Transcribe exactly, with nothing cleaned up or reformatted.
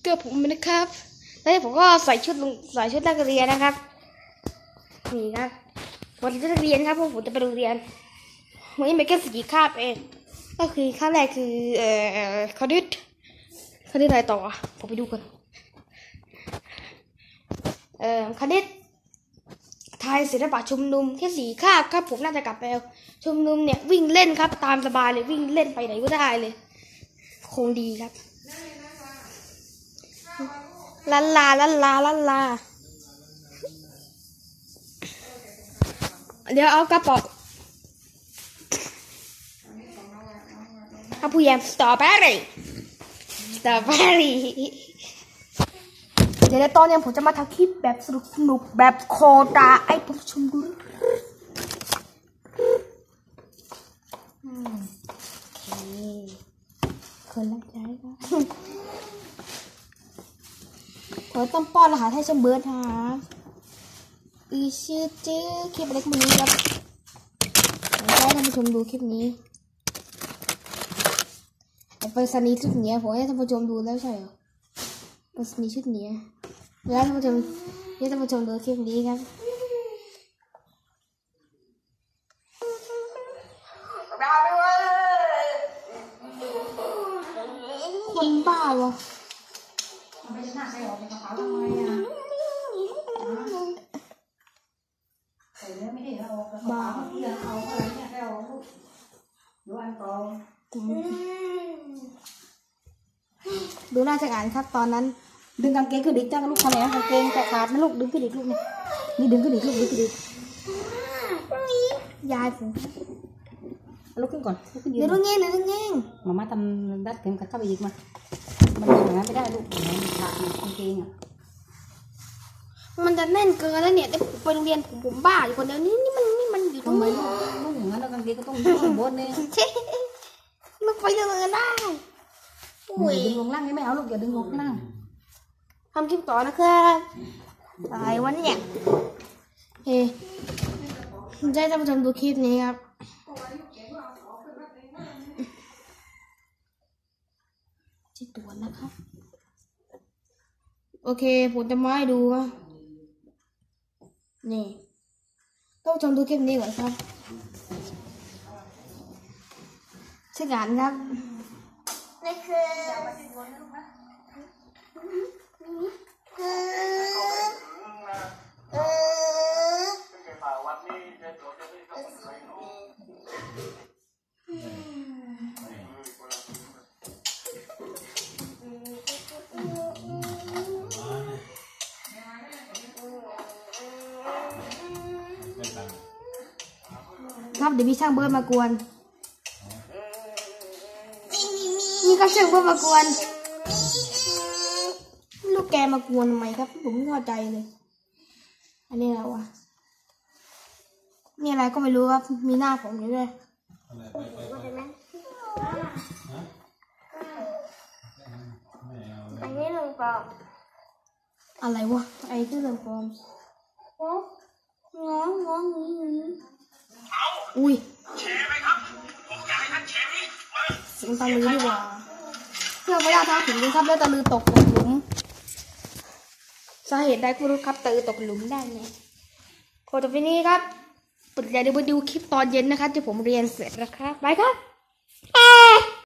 เกือบผมนะครับแล้วผมก็ใส่ชุดลงใส่ชุดนักเรียนนะครับนี่ครับวันที่นักเรียนครับพวกผมจะไปโรงเรียนวันนี้มีแค่สี่คาบเองก็คือคาบแรกคือเอ่อคณิตคณิตอะไรต่อผมไปดูกันเอ่อคณิตไทยศิลปะชุมนุมแค่สี่คาบครับผมน่าจะกลับไปแล้วชุมนุมเนี่ยวิ่งเล่นครับตามสบายเลยวิ่งเล่นไปไหนก็ได้เลยคงดีครับลาลาลาลาลาลาเดี๋ยวเอากระป๋องเอาผู้ใหญ่สตรอเบอรี่สตรอเบอรี่เดี๋ยวในตอนนี้ผมจะมาทำคลิปแบบสนุกสนุกแบบโคตาไอ้ผู้ชมดูโอเคคนรักใจครับผมต้องป้อนอาหารให้ชมเบิร์ดฮะอีชื่อจื้อคลิปเล็กนี้ครับให้ท่านผู้ชมดูคลิปนี้ไปสนีชุดนี้ผมให้ท่านผู้ชมดูแล้วใช่เหรอไปสนีชุดนี้แล้วท่านผู้ชมให้ท่านผู้ชมดูคลิปนี้ครับคนบ้าวะไม่ใช่หน้าใส่ออกในกระเป๋าทำไมอ่ะใส่แล้วไม่ได้เอากระเป๋าที่เราเอาอะไรเนี่ยได้เอาลูกดูอันกองดูน่าจะอ่านครับตอนนั้นดึงกางเกงขึ้นดิจ้าลูกทำไมกางเกงจะขาดนะลูกดึงขึ้นดิลูกนี่นี่ดึงขึ้นดิลูกดึงขึ้นดิยายผมลุกขึ้นก่อนลุกขึ้นยืนเดี๋ยวลุกเงี้ยเดี๋ยวลุกเงี้ยมาม่าทำดัดเข็มขัดเข้าไปอีกมามันอย่างนั้นไม่ได้ลูกมันขาดกางเกงอ่ะมันจะแน่นเกินแล้วเนี่ยไปโรงเรียนผมผมบ้าอยู่คนเดียวนี่นี่มันนี่มันอยู่ตรงไหนลูกอย่างนั้นแล้วกางเกงก็ต้องยืดบนเนี่ยมันไปยังไงได้ดึงลงล่างไม่เอาลูกอย่าดึงลงล่างทำคลิปต่อนะครับอะไรวะเนี่ยเฮ้ใจท่านผู้ชมดูคลิปนี้ครับจิตตัวนะครับโอเคผมจะมาให้ดูว่านี่ต้องชมดูคลิปนี้ก่อนครับใช่งานครับนี่คือครับเดี๋ยวมีช่างเบิร์ดมากวนนี่ก็ช่างเบิร์ดมากวนลูกแกมากวนทำไมครับผมไม่เข้าใจเลยอันนี้อะไรวะนี่อะไรก็ไม่รู้ครับมีหน้าผมอยู่ด้วยอันนี้เรื่องปลอมอะไรวะไอ้ที่เรื่องปลอมง้องง้องงี้อุ้ยเสียงตะลือดีกว่าเพื่อไม่ได้ท้าถึงเลยครับแล้วตะลือตกหลุมสาเหตุใดก็รู้ครับตะลือตกหลุมได้ไงโคตรฟินี่ครับปิดใจเดี๋ยวไปดูคลิปตอนเย็นนะครับที่ผมเรียนเสร็จแล้วครับไปครับ